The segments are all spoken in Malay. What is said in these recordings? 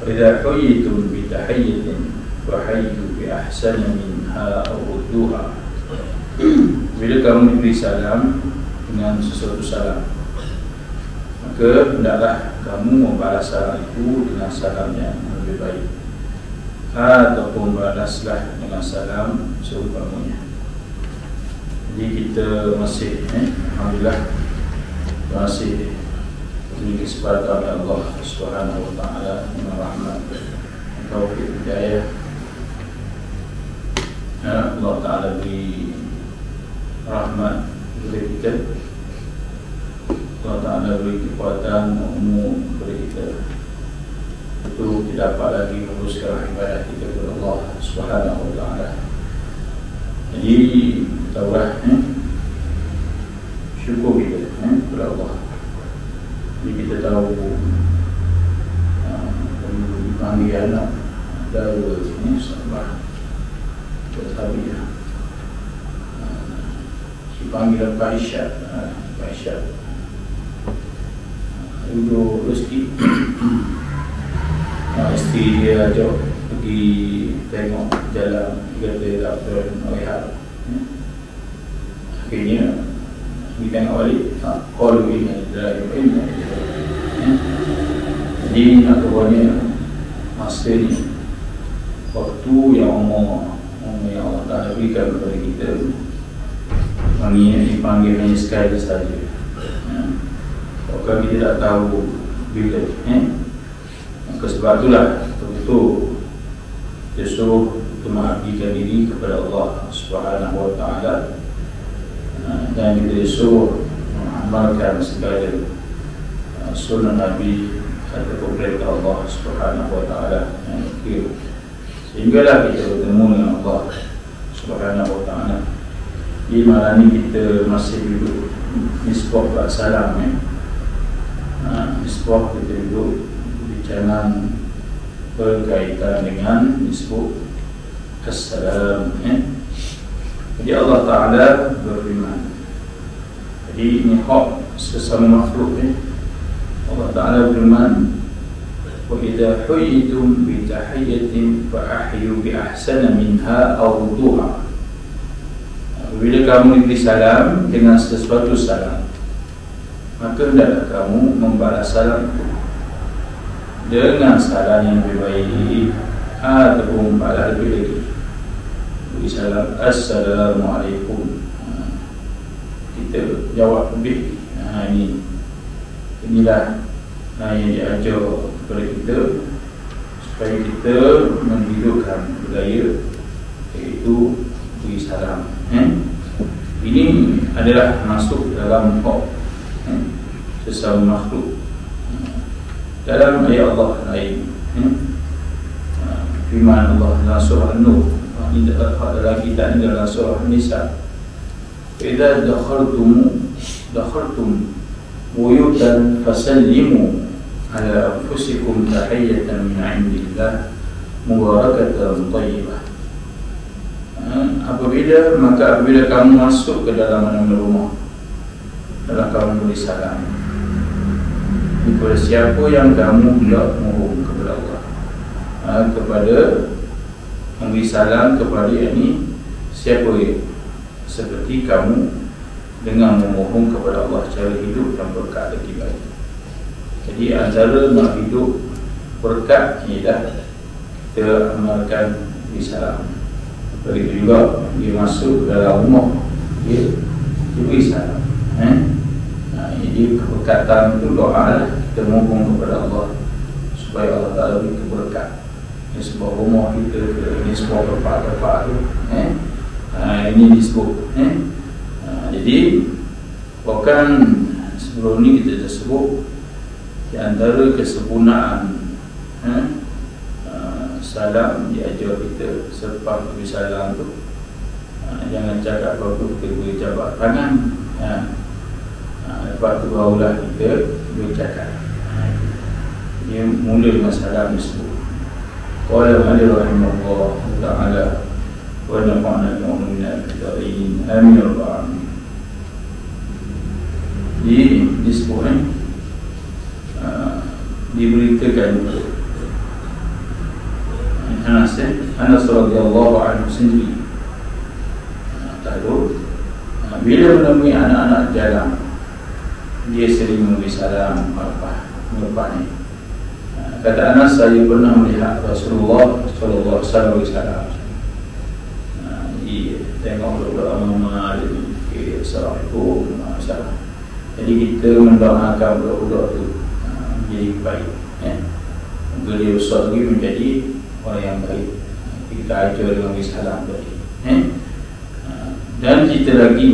idza huyitum bi tahiyyatin fa hayyu bi ahsani minha aw rudduha. Bila kamu diberi salam dengan sesuatu salam, maka hendaklah kamu membalas salam itu dengan salam yang lebih baik, ataupun balaslah dengan salam seumpamanya. Jadi kita masih alhamdulillah masih diberi kesempatan oleh Allah Subhanahu wa taala dengan rahmat taufik hidayah. Allah taala beri rahmat kepada kita, Allah taala beri kekuatan umum kepada kita, itu tidak dapat lagi meneruskan ibadah kita kepada Allah Subhanahu wa taala. Jadi taulah syukur kita kepada Allah. Jadi kita tahu dipanggil anak Daud ini sahabat bersahabat, dipanggil Aisyah, duduk rezeki. Isteri dia ajak pergi tengok jalan, kata tak pernah lihat. Akhirnya pergi tengok balik, qalu inna lillahi wa inna ilaihi raji'un. Jadi akhirnya masa ni waktu yang yang Allah Ta'ala berikan kepada kita, dipanggil hanya sekali saja. Kalau kita tak tahu bila, maka sebab itulah betul-betul dia suruh untuk mengabdikan diri kepada Allah Subhanahu wa taala, dan kita disuruh mengamalkan segala sunnah Nabi atau perintah Allah Subhanahu wa taala yang kira, sehinggalah kita bertemu dengan Allah Subhanahu wa taala. Di malam ni kita masih duduk nisbah salam, nisbah kita duduk bincang berkaitan dengan nisbah assalam. Jadi Allah Ta'ala berfirman, jadi ini hak sesama makhluk. Allah Ta'ala berfirman, wa idza huyitum bi tahiyyatin fa ahyu bi ahsana minha aw rudduha. Bila kamu diberi salam dengan sesuatu salam, maka hendaklah kamu membalas salam itu dengan salam yang lebih baik, ataupun balas lebih lagi. Beri salam assalamualaikum, kita jawab lebih. Inilah yang diajar kepada kita supaya kita menghidupkan budaya, iaitu beri salam. Ini adalah masuk dalam hak sesama makhluk. Dalam ayat Allah lain, firman Allah dalam surah An-Nur, ini dalam kitab ini dalam surah An-Nisa, idza dakhaltum buyutan fasallimu ala anfusikum tahiyatan min 'indillah mubarakatan thayyibah. Apabila kamu masuk ke dalam mana-mana rumah, dalam kamu beri salam kepada siapa yang kamu hendak mohon kepada Allah, kepada memberi salam kepada ini siapa seperti kamu dengan memohon kepada Allah cara hidup yang berkat dan baik. Jadi antara nak hidup berkat ialah kita amalkan beri salam. Begitu juga dia masuk dalam rumah, dia beri salam. Jadi keberkatan itu doa lah, kita mohon kepada Allah supaya Allah Ta'ala beri keberkat di sebuah rumah kita, di sebuah tempat-tempat tu. Ini disebut. Jadi bahkan sebelum ni kita tersebut di antara kesempurnaan salam diajar kita selepas beri salam tu, jangan cakap baru kita beri jabat tangan, lepas tu barulah kita bercakap. Dia mula dengan salam tersebut. Qala Ali rahimahullah ta'ala wa nafa'na bi'ulumihi fid-dharain amin ya rabbal alamin. Disebut diberitakan Anas radhiyallahu anhu sendiri. Lalu bila menemui anak-anak jalan, dia sering memberi salam melepasnya. Kata Anas, saya pernah melihat Rasulullah sallallahu alaihi wasallam. Dia tengok doa mama dia, assalamualaikum masalah. Jadi kita mendoakan budak-budak tu jadi baik. Beliau besar lagi menjadi orang yang baik. Kita ajar dengan beri salam tadi. Dan kita lagi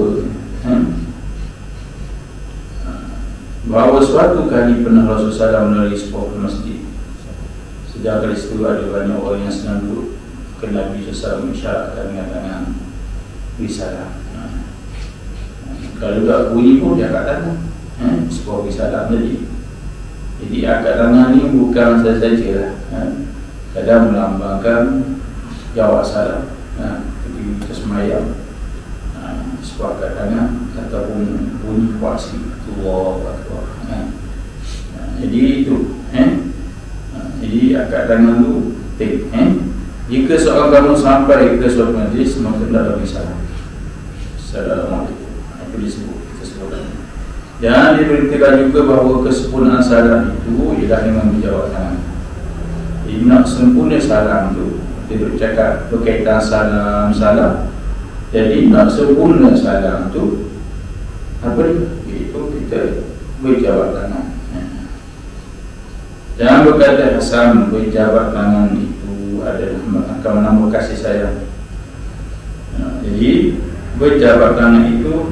bahawa suatu kali pernah Rasulullah SAW melalui sebuah masjid. Sejak kali itu ada banyak orang yang senang duduk ke Nabi SAW mensyaratkan dengan tangan beri salam. Kalau tak bunyi pun dia angkat tangan, sebuah beri salam tadi. Jadi angkat tangan ni bukan saja lah, kadang melambangkan jawab salam ketika kita semayang. Sebuah angkat tangan ataupun bunyi kuasi Allahu Akbar. Jadi itu jadi angkat tangan tu penting. Jika seorang kamu sampai ke suatu majlis, maka hendaklah beri salam. Assalamualaikum. Itu disebut kesempurnaan. Dan diberitakan juga bahawa kesempurnaan salam itu ialah dengan berjawab tangan. Jadi nak sempurna salam tu, dia bercakap berkaitan salam. Jadi nak sempurna salam tu apa dia? Iaitu kita berjawab tangan. Jangan berkata Hasan berjawab tangan itu adalah akan menambah kasih sayang. Jadi berjawab tangan itu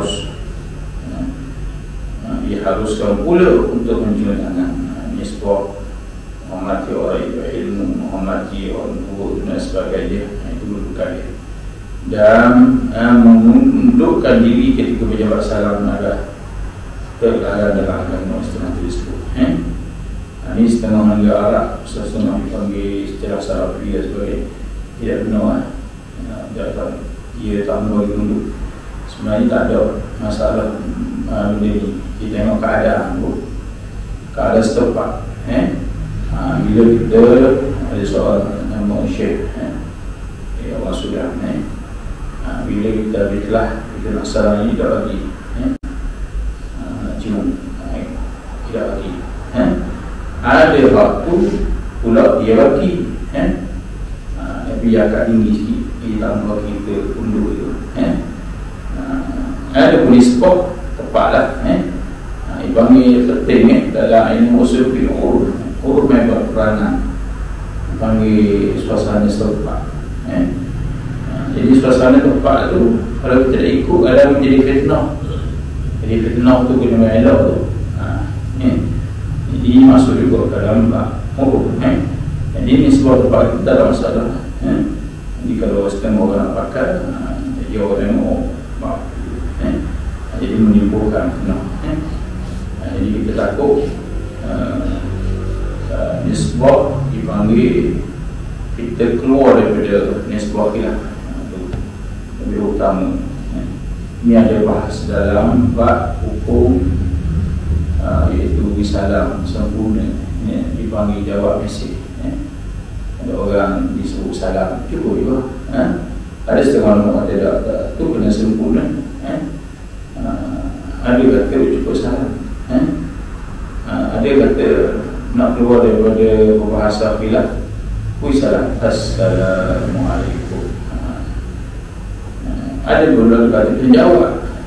diharuskan pula untuk menjulur tangan. Ini sebuah menghormati orang yang berilmu, menghormati orang tua dan sebagainya. Itu merupakan dia. Dan menundukkan diri ketika berjawab salam adalah terlarang dalam agama Islam tersebut. Ini setengah hingga Arab, setengah dipanggil secara Salafi dan sebagainya. Tidak benar. Dia tak mahu tunduk. Sebenarnya tak ada masalah benda ni. Kita tengok keadaan setempat. Bila kita ada seorang nama Syekh, orang sudah, bila kita telah kita nak salam ni, tidak lagi cium, tidak lagi. Ada waktu pula dia bagi, tapi agak tinggi sikit, dia tak mahu kita undur itu. Ada pun spot tepat lah. Dipanggil penting dalam ilmu usul fiqh, urut member peranan, dipanggil suasana setempat. Jadi suasana tempat tu kalau kita tidak ikut ada menjadi fitnah. Jadi fitnah tu kena elok tu. Jadi masuk juga ke dalam urut. Jadi ni sebuah tempat itu tak ada masalah. Jadi kalau setengah orang nak pakai, jadi orang tengok jadi menimbulkan fitnah. Jadi kita takut nisbah dipanggil kita keluar daripada nisbah khilaf. Lebih utama. Ini ada bahas dalam bab hukum iaitu bisalam sempurna, dipanggil jawab mesej. Ada orang disebut salam cukup juga. Ada setengah orang kata tu kena sempurna. Ada kata cukup salam. Ada kata nak keluar daripada bahasa khilaf, salam assalamualaikum. Ada beberapa kata terjawab.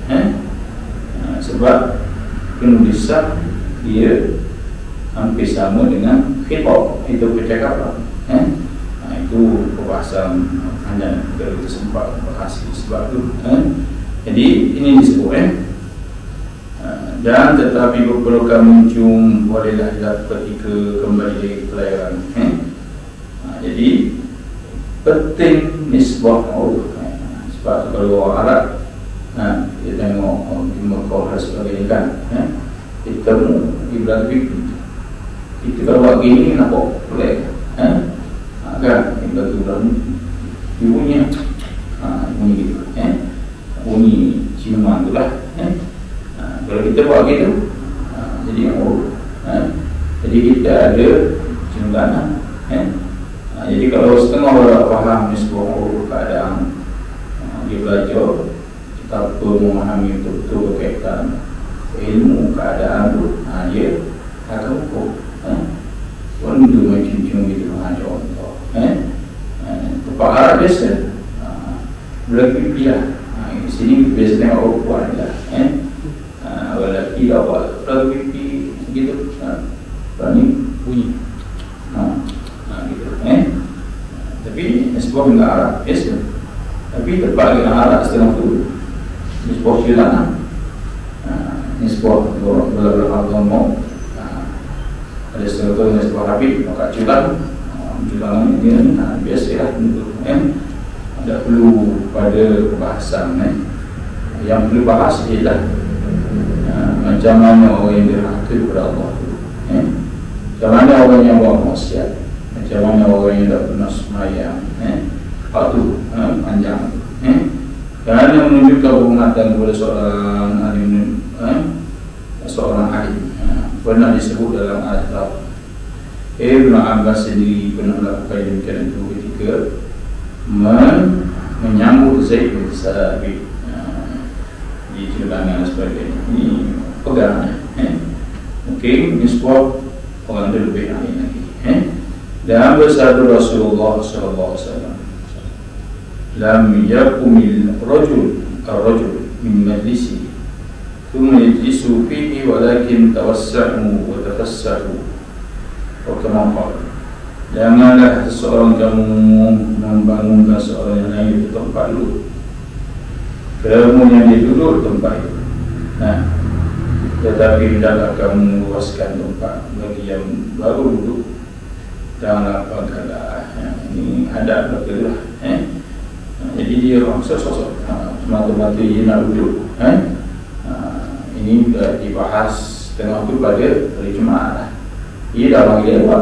Sebab penulisan dia hampir sama dengan khitab, itu percakapan. Itu perbahasan hanya kalau kita sempat bahas sebab itu. Jadi ini disebut dan tetapi perlukan mencium bolehlah ketika kembali dari pelayaran. Jadi penting nisbah ma'ruf. Sebab kalau orang Arab dia tengok di Mekah dan sebagainya kan, kita di belakang kita kalau buat gini nampak pelik kan, di belakang dia bunyi gitu, bunyi ciuman tu lah. Kalau kita buat gitu, jadi jadi kita ada cium tangan, Jadi kalau setengah orang faham nisbah keadaan, dia belajar tanpa memahami betul-betul berkaitan ilmu keadaan tu, dia akan hukum. Benda macam-macam gitu, contoh. Tempat Arab biasa, berlaku pilihan. Di sini biasa tengok orang puan lah. Orang lelaki dah buat berlaku pipi gitu. Berani bunyi. Gitu. Tapi sebuah benda Arab biasa. Tapi tempat dengan Arab setengah tu, sebuah hilang. Sebuah orang mau. Ada setengah tu sebuah habis, maka culang ini biasalah. Tak perlu pada perbahasan. Yang perlu bahas ialah macam mana orang yang derhaka kepada Allah, macam mana orang yang buat maksiat, macam mana orang yang tak pernah sembahyang, waktu panjang, kerana menunjukkan penghormatan kepada seorang alim, seorang alim. Pernah disebut dalam Al-Quran, Ibn Abbas sendiri pernah melakukan demikian itu ketika menyambut Zaid bin Sabit di celangan dan sebagainya. Ini pegangan. Mungkin ini sebuah orang lebih lagi. Dan bersabda Rasulullah SAW, lam yakumil rajul min majlisi thumma yajlisu fihi walakin tawassa'u wa tafassahu. Janganlah seseorang kamu membangunkan seorang yang lain di tempat duduk, kerana yang dia duduk tempat itu. Tetapi hendaklah kamu luaskan tempat bagi yang baru duduk. Janganlah bangkalah. Ini adab betul lah. Jadi dia sosok semata-mata dia nak duduk. Ini dah dibahas tengah tu pada hari Jumaat lah. Ia dah bagi lewat.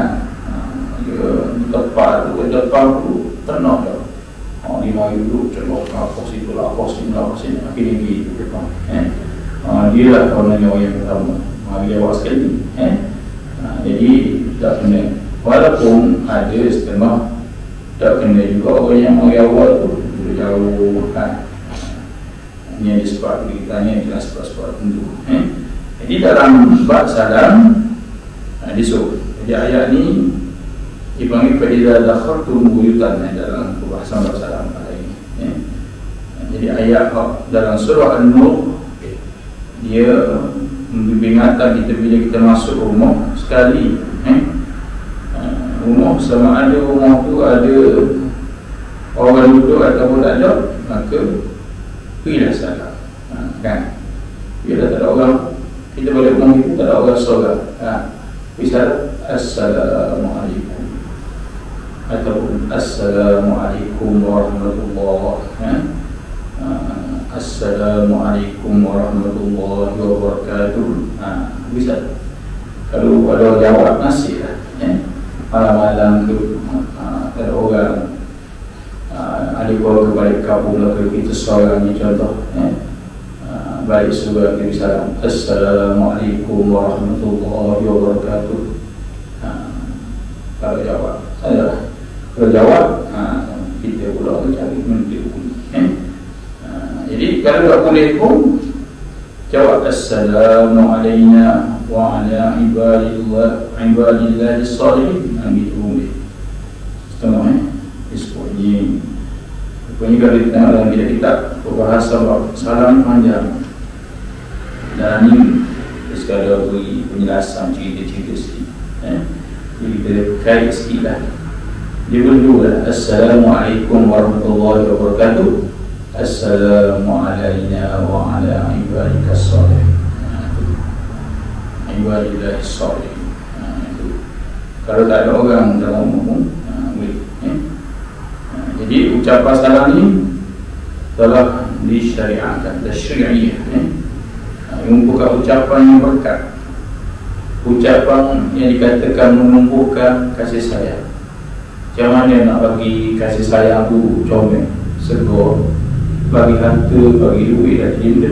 Depan tu penuh dah. Dia mari duduk celok apa situ lah, apa sini akhirnya gitu depan. Dia lah kawan orang yang pertama mari lewat sekali. Jadi tak kena, walaupun ada setengah tak kena juga orang yang mari awal tu jauh kan. Ini disebab beritanya jelas sebab tentu. Jadi dalam bab salam disuruh. Jadi ayat ni dipanggil fa'idha dakhartum buyutan dalam perbahasan bahasa Arab ini. Jadi ayat dalam surah An-Nur dia membingatkan kita bila kita masuk rumah sekali. Rumah sama ada rumah tu ada orang duduk ataupun tak ada, maka berilah salam. Kan? Bila tak ada orang, kita balik rumah kita tak ada orang solat. Bisa Assalamualaikum ataupun Assalamualaikum warahmatullahi Assalamualaikum warahmatullahi wabarakatuh. Bisa. Kalau ada jawab nasi lah, malam-malam tu ada orang adik keluarga balik kampung lah, kita seorang ni contoh, balik surga kita bisa Assalamualaikum warahmatullahi wabarakatuh. Kalau jawab adalah, kalau jawab kita pula cari menteri hukum. Jadi kalau tak boleh hukum, jawab Assalamualaikum wa ala ibadillahi salihin. Gitu boleh. Setengah disebutnya. Rupanya kalau kita tengok dalam kitab berbahasa salam panjang. Dan ini sekadar beri penjelasan cerita-cerita sikit. Jadi kita kait sikit lah. Dia berdua Assalamualaikum warahmatullahi wabarakatuh. Assalamualaikum wa ala ibadikas salihin. Ibadillahi salihin. Kalau tak ada orang dalam umum boleh. Jadi ucapan salam ni telah disyariatkan, syariah. Menumpukan ucapan yang berkat, ucapan yang dikatakan menumpukan kasih sayang. Macam mana nak bagi kasih sayang tu comel, segar, bagi harta, bagi duit dan cinta,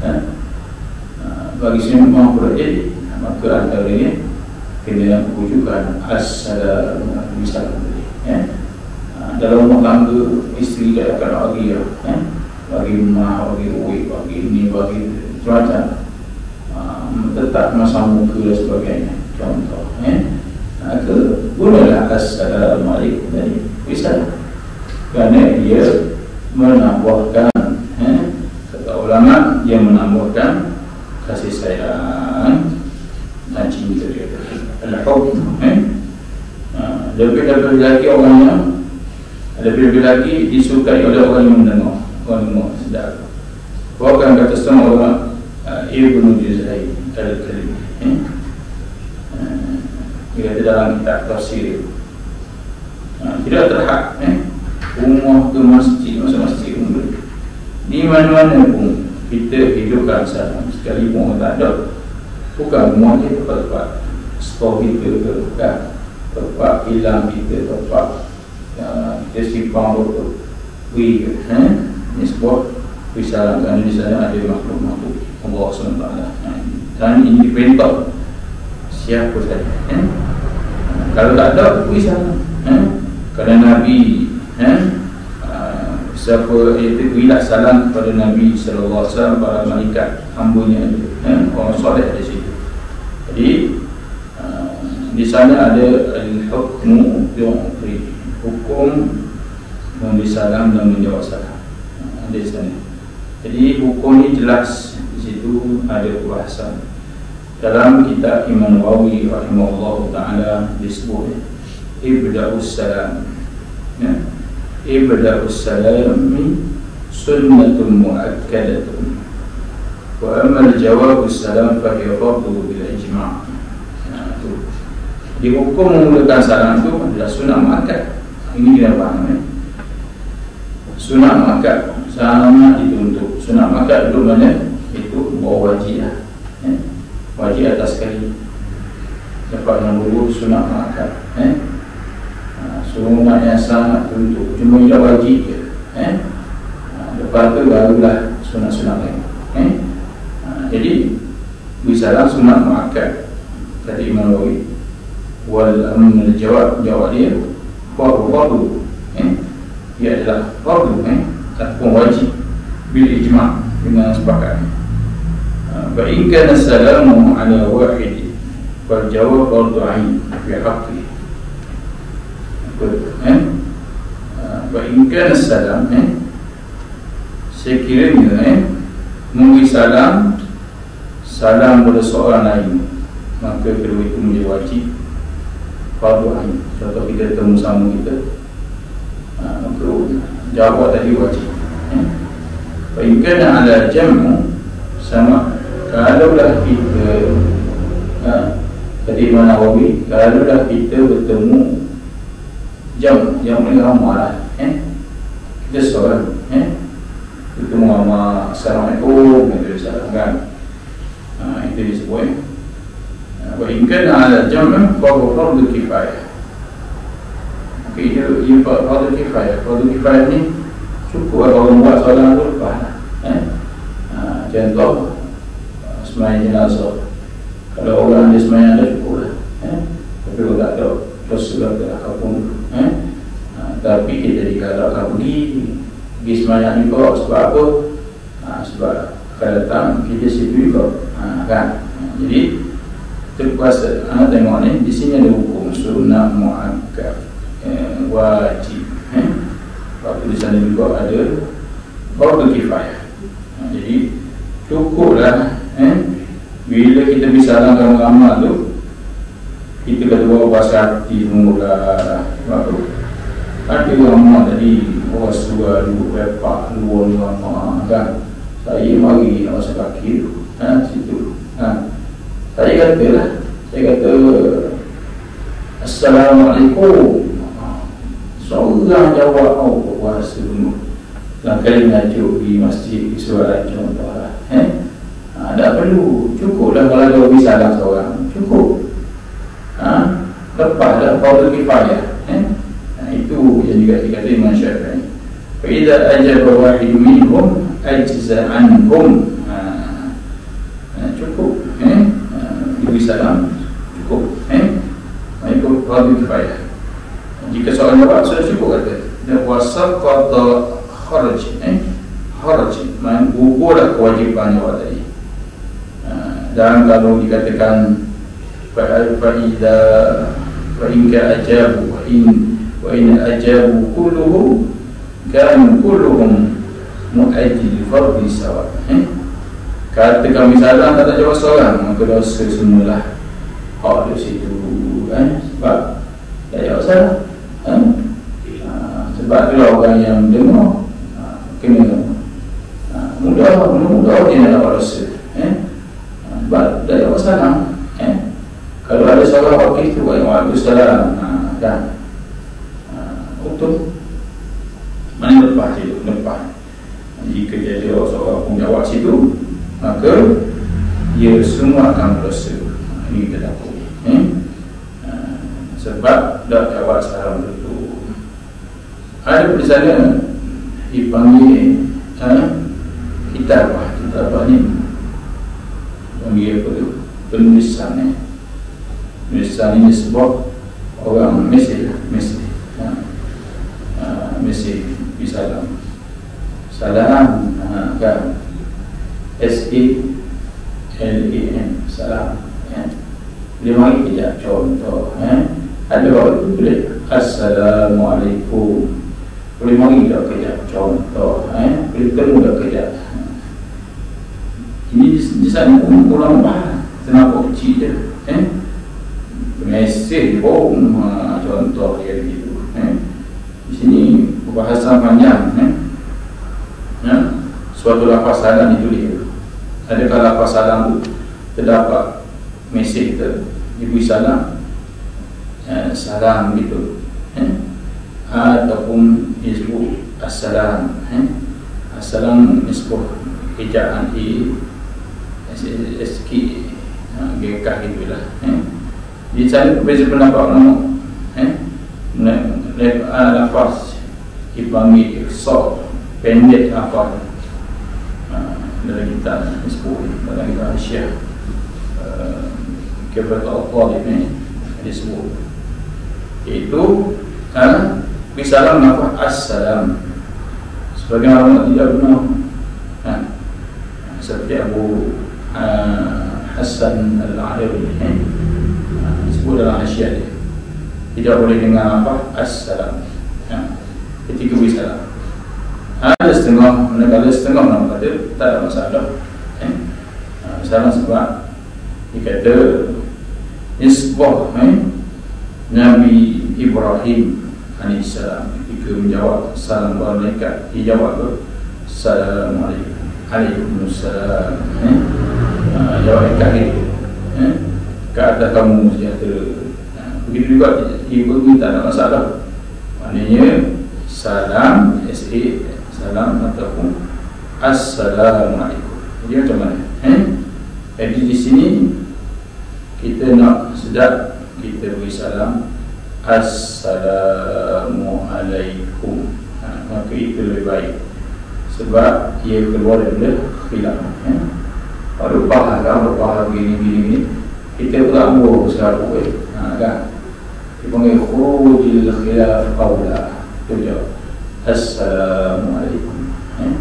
bagi semua pula jadi. Maka antaranya kena rujukan Assalamualaikum. Dalam rumah tangga, isteri dia akan bagi bagi rumah, bagi duit, bagi ini, bagi macam tetap masa muka dan sebagainya. Contoh gunalah Assalamualaikum tadi bisa, kerana dia menambahkan kata ulama, dia menambahkan kasih sayang dan cinta dia. Al-hukm lebih-lebih lagi orangnya, lebih-lebih lagi disukai oleh orang yang mendengar, orang yang sedar. Bahkan kata setengah ulama, Ibnu Juzai al-Karim dia kata dalam kitab tafsir, tidak terhad rumah ke masjid, masjid di mana-mana pun kita hidupkan salam, sekalipun orang tak ada, bukan rumah kita, tempat store kita ke, bukan tempat hilang kita, tempat kita simpan botol beri ke, ini sebuah risalah, kerana di sana ada makhluk-makhluk Allah SWT, dan ini diperintah siapa saja. Kalau tak ada, beri salam. Kerana Nabi siapa itu berilah salam kepada Nabi SAW, para malaikat hambanya, orang soleh di situ. Jadi di sana ada al-hukmu bi'umri, hukum memberi salam dan menjawab salam, di sana. Jadi hukum ini jelas, di situ ada bahasan. Dalam kitab Imam Nawawi rahimahullah ta'ala disebut ibda'us salam, ibda'us salami sunnatun mu'akkadatun wa amma al-jawabus salam fahiya fardhu bil ijma'. Di hukum memulakan salam itu adalah sunnah mu'akkad. Ini kita faham, sunnah mu'akkad, salamnya dituntut. Sunnah mu'akkad itu mana? Itu bawa wajib, wajib atas sekali. Dapat nombor 2 sunnah mu'akkad, sunnah yang sangat tuntut, cuma tidak wajib je. Lepas tu barulah sunnah-sunnah lain. Jadi bisalah sunnah mu'akkad kata Imam Nawawi, wal amnul jawab dia fardu, ia adalah fardu, ataupun wajib bil ijma', dengan sepakat. Fa in kana salamu ala wahid fal jawab fardu ain fi haqqi. Fa in kana salam, sekiranya memberi salam pada seorang lain, maka kedua itu menjadi wajib fardu ain. Contoh kita ketemu sama kita, maka jawab tadi wajib. Fa in kana ala jam'u, sama kalaulah kita tadi Imam Nawawi, kalaulah kita bertemu jam ni ramah, kita seorang bertemu sama Assalamualaikum, itu salam kan, itu disebut wa in kana ala jam' fa huwa fardu kifayah. Okey, dia fardu kifayah. Fardu kifayah ni cukup orang buat solat tu lepas. Contoh sembahyang jenazah, kalau orang ada sembahyang ada cukup lah. Tapi kalau tak ada, terus sudah ke kampung, tapi kita digalakkan pergi sembahyang juga. Sebab apa? Sebab akan datang kita situ juga, kan. Jadi terkuasa. Tengok ni, di sini ada hukum sunnah mu'akkad, wajib. Waktu di sana juga ada fardu kifayah. Jadi cukuplah bila kita bisa salam ramai tu, kita kata bawa bahasa hati semula. Sebab tu ada ramai tadi, orang suar dulu repak luar ramai kan. Saya mari nak masuk kaki tu, situ. Saya kata Assalamualaikum, seorang jawab puasa dulu. Dan kali ngajuk di masjid, di suara contoh lah. Tak perlu, cukuplah kalau ada bisa salam seorang, cukup. Lepas dah fardu kifayah. Itu yang juga dikata Imam Syafi'i. Fa idza ajaba wahid minhum ajza anhum. Cukup, diberi salam, cukup. Itu fardu kifayah. Jika seorang jawab sudah cukup kata. Dan wasaqata kharaj, kharaj, gugurlah kewajipan jawab tadi. Dan kalau dikatakan fa'idha fa'inka ajabu wa'in ajabu kulluhu kan kulluhum mu'ajil fardi sawa. Katakan misalnya tak jawab seorang, maka dosa semualah hak di situ, sebab tak jawab salah. Sebab tu orang yang dengar kena mudah dia nak dapat dosa, sebab tak jawab salah. Kalau ada seorang wakil tu waalaikumsalam, dan betul mana lepas itu, lepas. Jika dia ada seorang pun jawab situ, maka dia semua akan berdosa. Ini kita takut, sebab dah jawab salam itu. Ada di sana dipanggil kitabah ni panggil apa tu, penulisan. Penulisan ini sebab orang Mesir salam kan, SALAM, salam. Dia mari kejap contoh, ada orang boleh Assalamualaikum, boleh mari kejap contoh, boleh temu kejap. Ini di sana orang bahas senapa kecil je, mesej pun contoh dia begitu. Di sini perbahasan panjang, suatu lafaz salam ditulis. Adakah lafaz salam itu terdapat mesej kita diberi salam, salam gitu, ataupun disebut assalam, assalam disebut ejaan SK gekah gitulah. Di sana berbeza pendapat ulama, lafaz dipanggil ikhsar, pendek lafaz. Dalam kitab disebut, dalam kitab Syekh Kifat Al-Talib ni disebut, iaitu bisalam lafaz assalam. Sebagian ulama tidak benar, seperti Abu Hasan Al-Alawi disebut dalam Asyiah dia, tidak boleh dengar apa assalam ketika bersalam. Ada setengah, ada setengah orang kata tak ada masalah, salam sebab dia kata nisbah Nabi Ibrahim alaihissalam ketika menjawab salam para malaikat, dia jawab Assalamualaikum, Waalaikumsalam, jawab dekat itu, ke atas kamu sejahtera. Begitu juga ibu tak ada masalah, maknanya salam salam ataupun Assalamualaikum. Jadi macam mana? Jadi di sini kita nak sedap, kita beri salam Assalamualaikum, maka itu lebih baik, sebab ia keluar daripada khilaf. Kalau bahar gini kita pula buah sekarang kan, dipanggil khurujil khilaf qawla, itu jawab Assalamualaikum,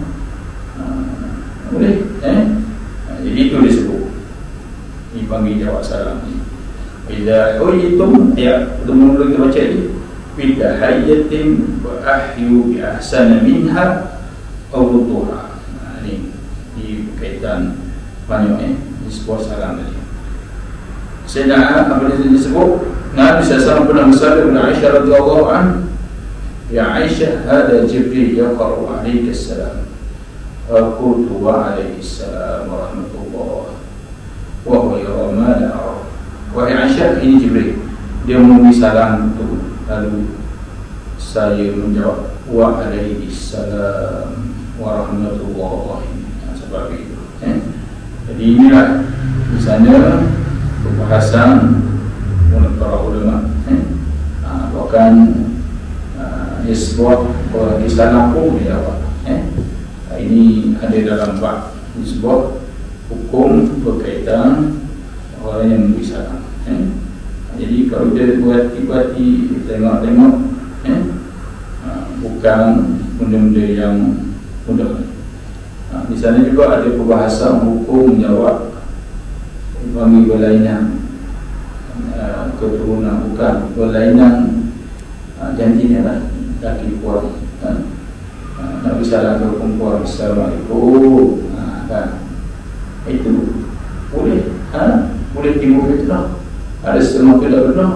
boleh, jadi itu disebut, dipanggil jawab salam. Idza huyitum, dulu kita baca ni, bidahayatin wa ahyu bi ahsana minha aw rudduha. Ini di kaitan banyak di sebuah salam tadi. Sayyidina apa disebut, Nabi SAW pernah bersabda kepada Aisyah radhiyallahu anha, ya Aisyah, hada Jibril yaqra'u 'alaika assalam. Qultu wa 'alaika assalam wa rahmatullah wa huwa yara ma la ara. Wahai Aisyah, ini Jibril, dia memberi salam itu. Lalu saya menjawab wa 'alaika assalam wa rahmatullah. Sebab itu, jadi inilah misalnya perbahasan menurut para ulama, bahkan sebuah Islam pun dijawab. Ini ada dalam bab sebuah hukum berkaitan orang yang memberi salam. Jadi kalau dia berhati-hati tengok-tengok bukan benda-benda yang mudah. Di sana juga ada perbahasan hukum menjawab bagi berlainan keturunan, bukan berlainan janjinya lah, laki puan Nabi salam ke perempuan, Assalamualaikum, kan? Itu boleh, boleh timbul fitnah. Ada setengah tidak benar,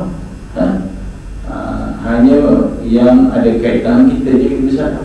hanya yang ada kaitan kita je kita salah,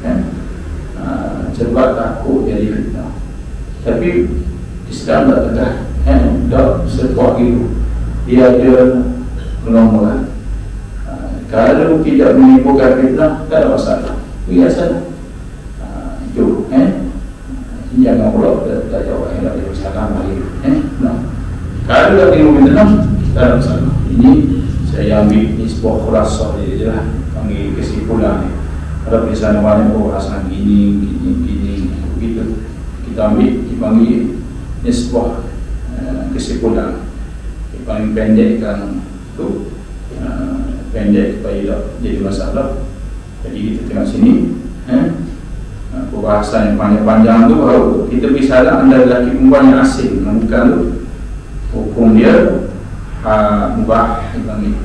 sebab takut jadi fitnah. Tapi Islam tak tegas, tak sepuak itu. Dia ada penolongan. Kalau tidak menimbulkan fitnah, tak ada masalah. Biasa. Itu, jangan pula tak jawab yang ada masalah lagi. Kalau tak timbul fitnah, tak ada masalah. Ini saya ambil ni sebuah khurasah dia je lah, panggil kesimpulan ni. Kalau di sana banyak perbahasan gini, begitu. Kita ambil, dipanggil ni sebuah kesimpulan. Paling pendek kan tu, pendek supaya tak jadi masalah. Jadi kita tengok sini, perbahasan yang panjang-panjang tu baru kita bicara anda lelaki perempuan yang asing, bukan tu hukum dia mubah, dipanggil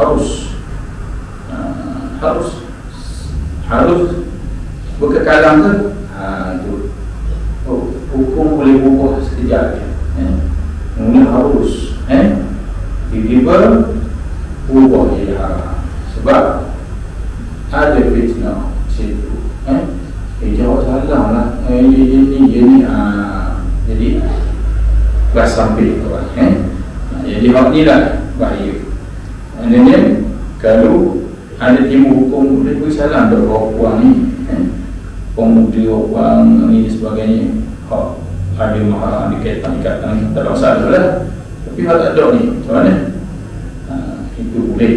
harus berkekalan ke? Itu hukum boleh berubah sekejap, kemudian harus tiba-tiba berubah jadi haram sebab ada fitnah situ. Jawab salah lah, ini jadi kelas sampai jadi hak ni lah bahaya. Maknanya kalau ada timbul hukum boleh beri salam untuk orang ni, pemuda orang ni sebagainya, ada mahal, ada ikatan, tak ada masalah lah. Tapi hal tak ada ni, macam mana? Itu boleh,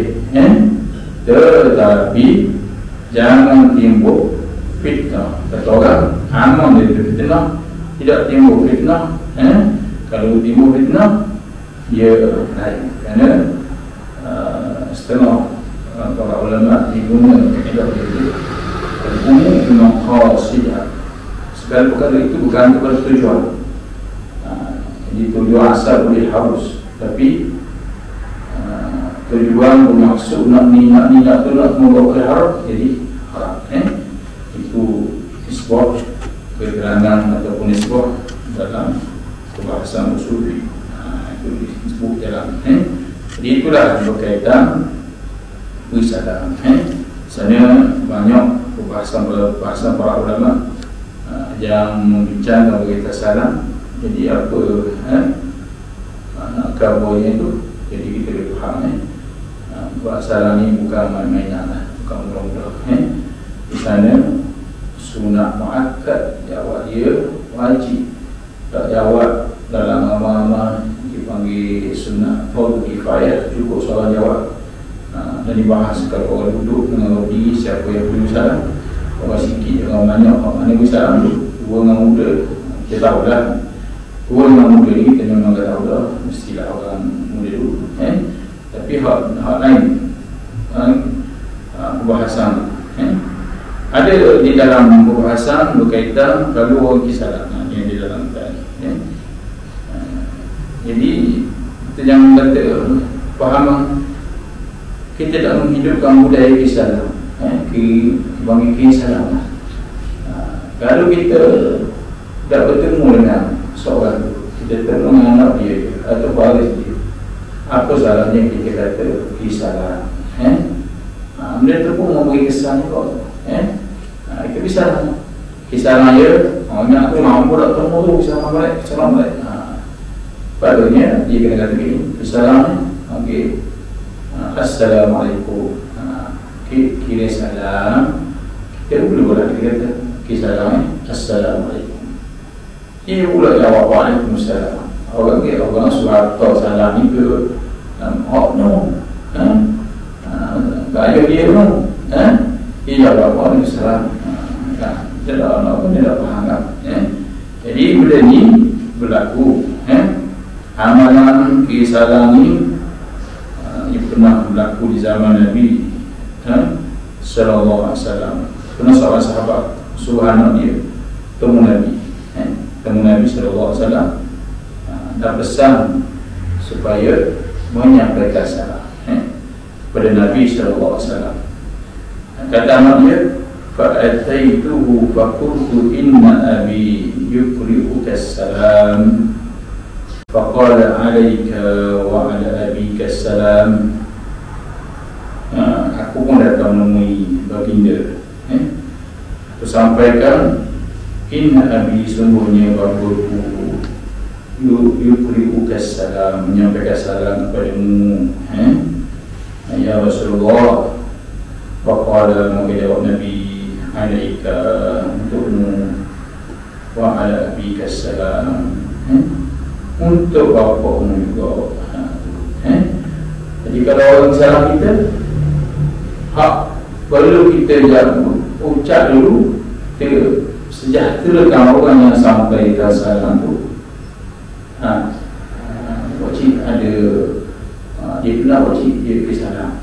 tetapi jangan timbul fitnah. Kata orang aman dari fitnah, tidak timbul fitnah. Kalau timbul fitnah, dia naik. Kerana setengah para ulama diguna kaedah itu umum memang khasiyah. Segala perkara itu bukan kepada tujuan. Jadi tujuan asal boleh harus, tapi tujuan bermaksud nak tu nak membawa ke haram, jadi haram. Itu nisbah keterangan ataupun nisbah dalam perbahasan usul. Itu disebut dalam. Jadi itulah berkaitan wisata. Sana banyak perbahasan para ulama yang membincangkan berkaitan salam. Jadi apa kabarnya itu, jadi kita boleh faham buat salam ni bukan main-mainan lah, bukan mudah-mudah. Di sana sunat muakkad, jawab dia wajib. Tak jawab dalam amal-amal dipanggil sunat fardu kifayah, cukup seorang jawab. Dan dibahas kalau orang duduk dengan diri siapa yang perlu salam, orang sikit, orang banyak, orang mana boleh salam tu. Dua dengan muda, kita tahu lah. Dua dengan muda ni kita memang tak tahu dah, mestilah orang muda dulu. Tapi hak lain, perbahasan ada di dalam perbahasan berkaitan kalau orang kisah yang di dalam tadi. Jadi kita jangan kata fahaman kita tak menghidupkan budaya kisah, bagi kisah. Kalau kita tak bertemu dengan seorang, kita bertemu dengan anak dia atau waris dia, apa salahnya kita kata kisah? Mereka pun memberi kesan juga. Itu bisa kisah dia, nak aku mampu tak temu tu kisah balik, salam balik. Padanya dia kena kata begini, salam, okey, Assalamualaikum. Kira salam, kita boleh kita kata kisah salam, Assalamualaikum. Dia pula jawab Waalaikumsalam. Orang kata orang surat salam ni ke, no, gaya dia no, dia jawab Waalaikumsalam. Dia tak faham kan? Jadi benda ni berlaku. Amalan kisah ni yang pernah berlaku di zaman Nabi, sallallahu alaihi wasallam. Pernah seorang sahabat suruh anak dia temu Nabi, temu Nabi sallallahu alaihi wasallam, dan pesan supaya menyampaikan salam kepada Nabi sallallahu alaihi wasallam. Kata anak dia, fa'ataituhu faqultu inna abi yukri'uka salam faqala alayka wa ala abika salam. Aku pun datang menemui baginda, aku sampaikan, inna abi, sungguhnya bapaku, yukri'uka salam, menyampaikan salam kepadamu, ya Rasulullah. Faqala, maka jawab Nabi, alaika, untukmu, wa ala abika salam, untuk bapamu juga. Jadi kalau orang salam kita, perlu kita ucap dulu, kita sejahterakan orang yang sampaikan salam tu. Wajib ada dia pula wajib dia beri salam,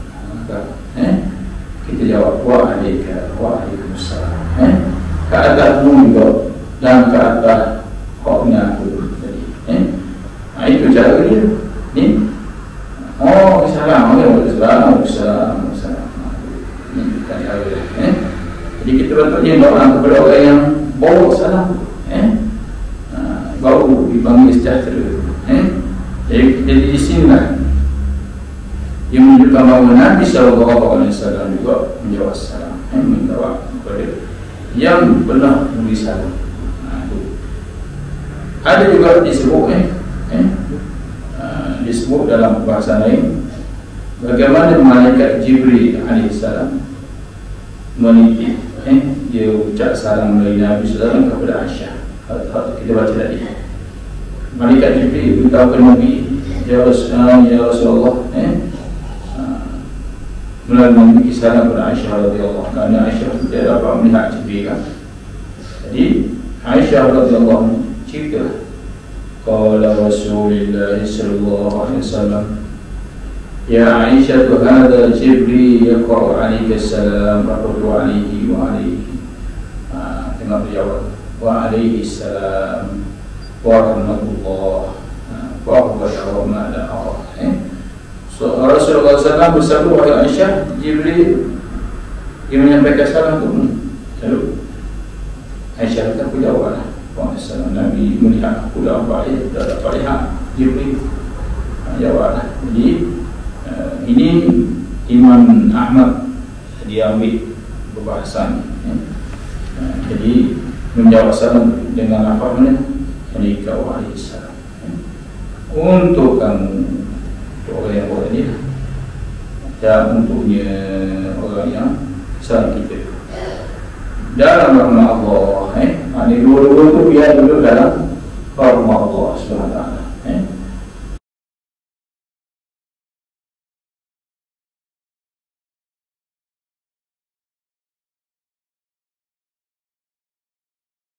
kita jawab wa alaika wa alaikumussalam, ke atas pun juga, dan ke atas haknya aku tadi. Itu cara dia ni. Oh, salam, salam. Ini bukan cara dia. Jadi kita patutnya doa kepada orang yang bawa salam, baru dipanggil sejahtera. Jadi di sinilah yang menunjukkan bahawa Nabi SAW juga menjawab salam, menjawab kepada yang pernah memberi salam. Ada juga disebut disebut dalam bahasa lain, bagaimana malaikat Jibril alaihissalam menitip, dia ucap salam dari Nabi SAW kepada Aisyah. Kita baca tadi, malaikat Jibril beritahu ke Nabi, ya Rasulullah, melalui memberi salam kepada Aisyah radhiyallahu anha, kerana Aisyah tidak dapat melihat Jibril kan. Jadi Aisyah radhiyallahu anha cerita, qala Rasulullah sallallahu alaihi wasallam, ya Aisyah, hadha Jibril yaqra'u 'alaika salam rahmatullahi alaihi wa alaihi. Tengok dia jawab, wa alaihi salam wa rahmatullah wa huwa ma'ala Allah. Rasulullah SAW bersabda, wahai Aisyah, Jibril dia menyampaikan salam untukmu. Lalu Aisyah kata, aku jawablah, waalaikumsalam, Nabi melihat aku dah baik, dah dapat lihat Jibril. Jawablah. Jadi ini Imam Ahmad dia ambil perbahasan. Jadi menjawab salam dengan apa mana? Alaika wa alaihissalam. Untuk kamu, orang yang buat ni, dan untuknya orang yang salam kita dalam rahmat Allah. Ini dua-dua tu biar duduk dalam rahmat Allah SWT.